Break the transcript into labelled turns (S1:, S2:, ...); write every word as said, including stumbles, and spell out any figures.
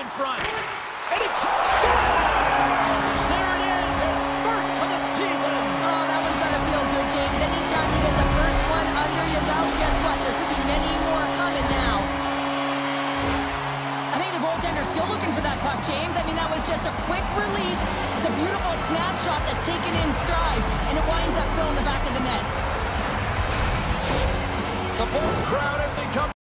S1: in front. And he scores! There it is, his first of the season.
S2: Oh, that one's gotta feel good, James. Anytime you get the first one under your belt, guess what? There could be many more coming now. I think the goaltender's still looking for that puck, James. I mean, that was just a quick release. It's a beautiful snapshot that's taken in stride, and it winds up filling the back of the net.
S1: The Bulls crowd as they come